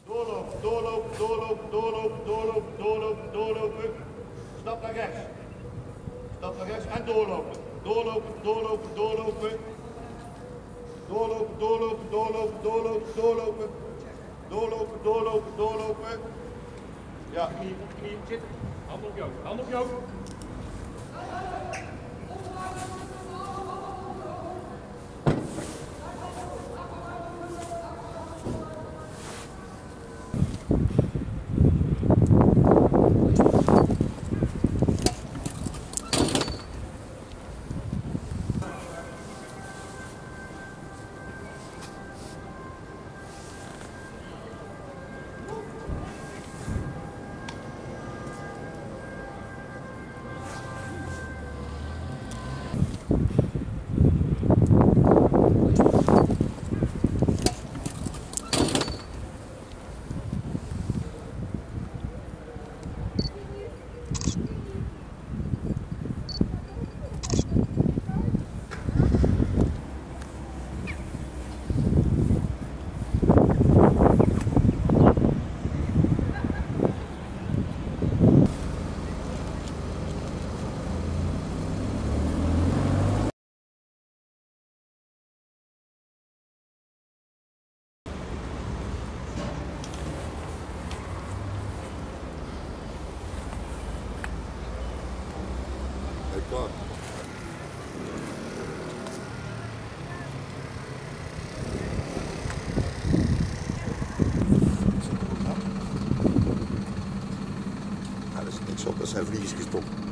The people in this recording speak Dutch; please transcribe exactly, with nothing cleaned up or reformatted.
Doorlopen, doorlopen, doorlopen, doorlopen, doorlopen, doorlopen, doorlopen. Stap naar rechts. Stap naar rechts en doorlopen. Doorlopen, doorlopen, doorlopen. Doorlopen, doorlopen, doorlopen, doorlopen, doorlopen. Doorlopen, doorlopen, doorlopen. Ja, knie, knie, zitten. Hand op jou, hand op jou. Klaar. Ja, er is niks op, dat zijn vliegjes gestopt.